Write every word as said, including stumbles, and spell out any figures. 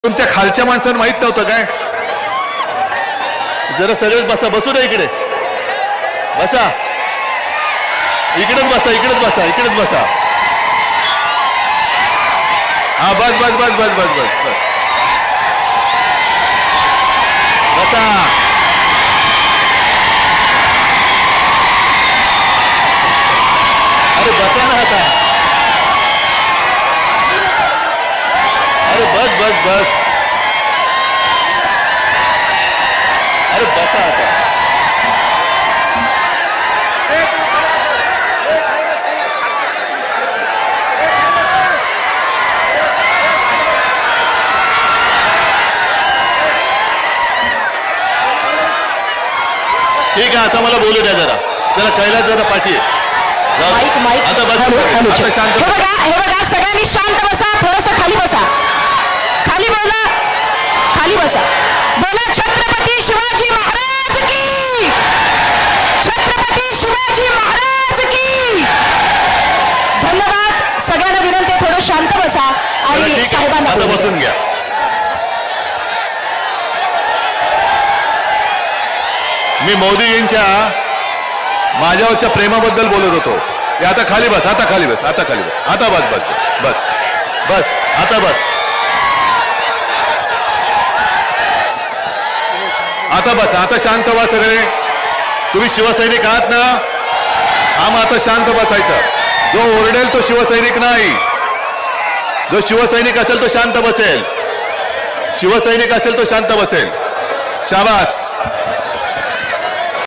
तुमच्या खालच्या माणसांना माहित नव्हतं काय? जरा सगळेच बसा, बसू दे इकडे बसा, इकडेच बसा, इकडेच बसा, इकडेच बसा. हा बस बस बस बस बस बस बस बसा. अरे बसा ना आता. अरे बस बस बस. अरे बसा आता. ठीक आहे, आता मला बोलू द्या जरा. जरा कैलास जरा पाठी आता बस. आता शांत. हे बघा, हे बघा, सगळ्यांनी शांत बसा. थोडंसं खाली बसा, खाली बोला, खाली बसा. बोला छत्रपती शिवाजी महाराज की, छत्रपती शिवाजी महाराज की. धन्यवाद. सगळ्यांना विनंती आहे, थोडं शांत बसा आणि साहेबांना आता बसून घ्या. मी मोदीजींच्या माझ्यावरच्या प्रेमाबद्दल बोलत होतो. आता खाली बस, आता खाली बस, आता खाली बस, आता बस बस बस बस, आता बस, आता बस, आता शांत व्हा सगळे. तुम्ही शिवसैनिक आहात ना? हा, मग आता शांत बसायचं. जो ओरडेल तो शिवसैनिक नाही. जो शिवसैनिक असेल तो शांत बसेल. शिवसैनिक असेल तो शांत बसेल. शाबास.